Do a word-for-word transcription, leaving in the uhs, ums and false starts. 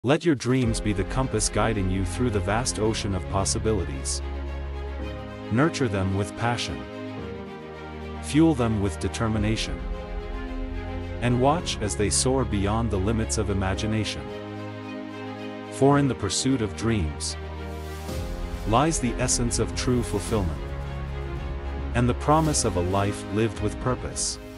Let your dreams be the compass guiding you through the vast ocean of possibilities. Nurture them with passion. Fuel them with determination. And watch as they soar beyond the limits of imagination. For in the pursuit of dreams lies the essence of true fulfillment, and the promise of a life lived with purpose.